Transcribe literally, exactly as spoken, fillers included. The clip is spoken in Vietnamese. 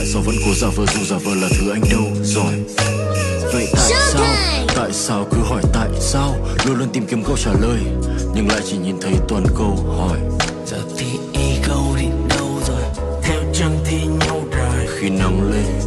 tại sao vẫn cố giả vờ dù giả vờ là thứ anh đâu rồi. Vậy tại sao, tại sao cứ hỏi tại sao, luôn luôn tìm kiếm câu trả lời nhưng lại chỉ nhìn thấy toàn câu hỏi. Giờ thì ego đi đâu rồi, theo chân thì nhau rồi. Khi nắng lên